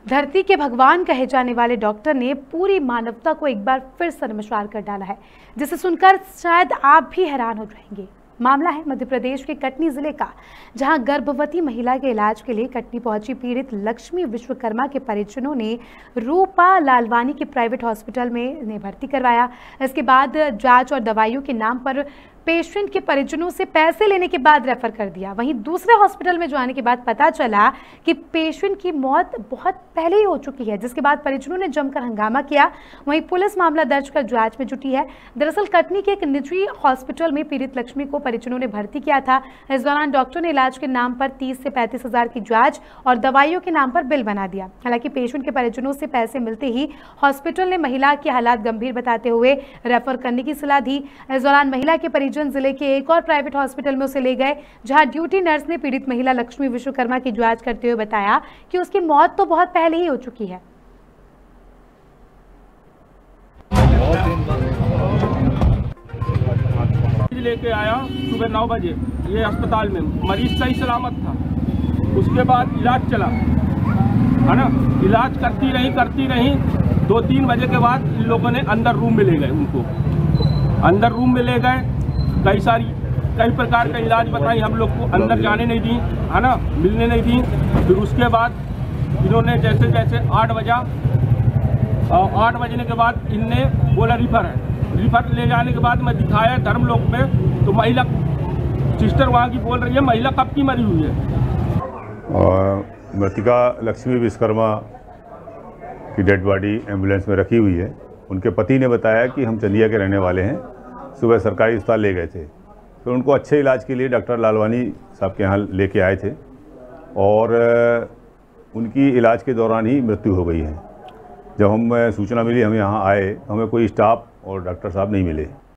धरती के भगवान कहे जाने वाले डॉक्टर ने पूरी मानवता को एक बार फिर शर्मसार कर डाला है, जिसे सुनकर शायद आप भी हैरान हो जाएंगे। मामला है मध्य प्रदेश के कटनी जिले का, जहां गर्भवती महिला के इलाज के लिए कटनी पहुंची पीड़ित लक्ष्मी विश्वकर्मा के परिजनों ने रूपा लालवानी के प्राइवेट हॉस्पिटल में इन्हें भर्ती करवाया। इसके बाद जांच और दवाइयों के नाम पर पेशेंट के परिजनों से पैसे लेने के बाद रेफर कर दिया। वहीं दूसरे हॉस्पिटल में जाने के बाद पता चला कि पेशेंट की मौत बहुत पहले ही हो चुकी है, जिसके बाद परिजनों ने जमकर हंगामा किया। वहीं पुलिस मामला दर्ज कर जांच में जुटी है। दरअसल कटनी के एक निजी हॉस्पिटल में पीड़ित लक्ष्मी को परिजनों ने भर्ती किया था। इस दौरान डॉक्टर ने इलाज के नाम पर 30 से 35 हजार की जाँच और दवाइयों के नाम पर बिल बना दिया। हालांकि पेशेंट के परिजनों से पैसे मिलते ही हॉस्पिटल ने महिला के हालात गंभीर बताते हुए रेफर करने की सलाह दी। इस दौरान महिला के परिजन जिले के एक और प्राइवेट हॉस्पिटल में उसे ले गए, जहां ड्यूटी नर्स ने पीड़ित महिला लक्ष्मी विश्वकर्मा की जांच करते हुए बताया कि उसकी मौत तो बहुत पहले ही हो चुकी है। लेके आया सुबह 9 बजे ये अस्पताल में, मरीज सही सलामत था। उसके बाद इलाज चला, है ना, इलाज करती रही 2-3 बजे के बाद इन लोगों ने अंदर रूम में ले गए। उनको अंदर रूम में ले गए, कई प्रकार का इलाज बताई, हम लोग को अंदर जाने नहीं दी, है ना, मिलने नहीं दी। फिर उसके बाद इन्होंने जैसे 8 बजा और 8 बजने के बाद इनने बोला रिफर ले जाने के बाद मैं दिखाया धर्मलोक में, तो महिला सिस्टर वहाँ की बोल रही है महिला कब की मरी हुई है। और मृतिका लक्ष्मी विश्वकर्मा की डेड बॉडी एम्बुलेंस में रखी हुई है। उनके पति ने बताया कि हम चंदिया के रहने वाले हैं, सुबह सरकारी अस्पताल ले गए थे, तो उनको अच्छे इलाज के लिए डॉक्टर लालवानी साहब के यहाँ लेके आए थे और उनकी इलाज के दौरान ही मृत्यु हो गई है। जब हम सूचना मिली हम यहाँ आए, हमें कोई स्टाफ और डॉक्टर साहब नहीं मिले।